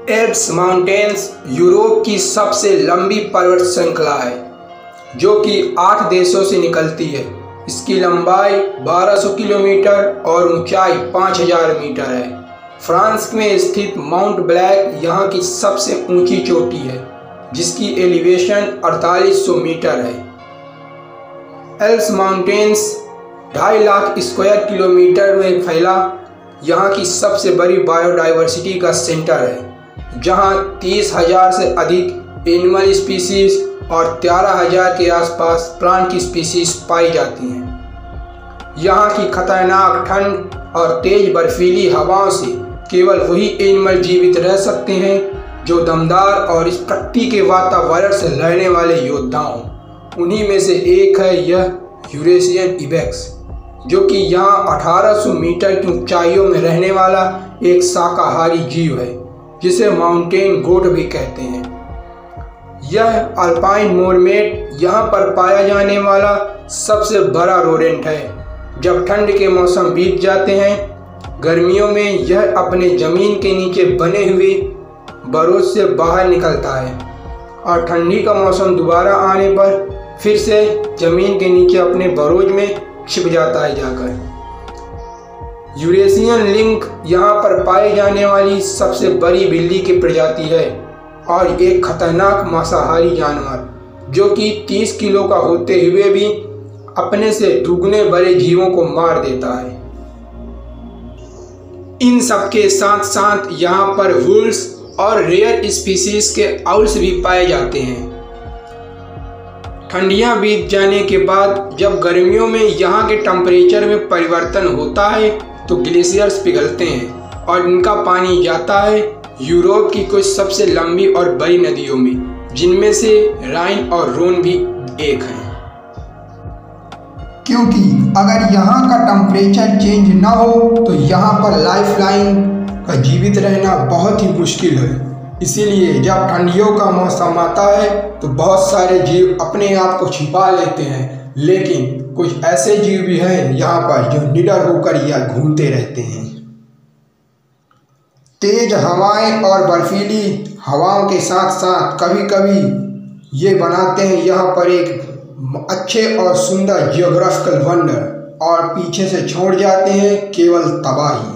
Alps mountains Europe की सबसे लंबी पर्वत श्रृंखला है जो कि 8 देशों से निकलती है। इसकी लंबाई 1200 किलोमीटर और ऊंचाई 5000 मीटर है। फ्रांस में स्थित माउंट ब्लैक यहाँ की सबसे ऊंची चोटी है जिसकी एलिवेशन 4800 मीटर है। Alps mountains 2.5 lakh square kilometre में फैला यहाँ की सबसे बड़ी बायोडाइवर्सिटी का सेंटर है, जहाँ 30,000 से अधिक एनिमल स्पीसीज और 13,000 के आसपास प्लांट की स्पीसीज पाई जाती हैं। यहाँ की खतरनाक ठंड और तेज बर्फीली हवाओं से केवल वही एनिमल जीवित रह सकते हैं जो दमदार और इस प्रकृति के वातावरण से लड़ने वाले योद्धा हों। उन्हीं में से एक है यह यूरेशियन इबेक्स, जो कि यहाँ 1800 मीटर की ऊंचाइयों में रहने वाला एक शाकाहारी जीव है जिसे माउंटेन गोट भी कहते हैं। यह अल्पाइन मोरमेट यहाँ पर पाया जाने वाला सबसे बड़ा रोडेंट है। जब ठंड के मौसम बीत जाते हैं, गर्मियों में यह अपने जमीन के नीचे बने हुए बरोज से बाहर निकलता है और ठंडी का मौसम दोबारा आने पर फिर से जमीन के नीचे अपने बरोज में छिप जाता है जाकर। यूरेशियन लिंक यहाँ पर पाई जाने वाली सबसे बड़ी बिल्ली की प्रजाति है और एक खतरनाक मांसाहारी जानवर जो कि 30 किलो का होते हुए भी अपने से दुगने बड़े जीवों को मार देता है। इन सब के साथ साथ यहाँ पर वुल्व्स और रेयर स्पीसीज के आउल्स भी पाए जाते हैं। ठंडियाँ बीत जाने के बाद जब गर्मियों में यहाँ के टेम्परेचर में परिवर्तन होता है तो ग्लेशियर्स पिघलते हैं और इनका पानी जाता है यूरोप की कुछ सबसे लंबी और बड़ी नदियों में, जिनमें से राइन और रोन भी एक हैं। क्योंकि अगर यहाँ का टेम्परेचर चेंज ना हो तो यहाँ पर लाइफलाइन का जीवित रहना बहुत ही मुश्किल है। इसीलिए जब ठंडियों का मौसम आता है तो बहुत सारे जीव अपने आप को छिपा लेते हैं, लेकिन कुछ ऐसे जीव भी हैं यहाँ पर जो निडर होकर यह घूमते रहते हैं। तेज हवाएं और बर्फीली हवाओं के साथ साथ कभी कभी ये बनाते हैं यहाँ पर एक अच्छे और सुंदर जियोग्राफिकल वंडर और पीछे से छोड़ जाते हैं केवल तबाही।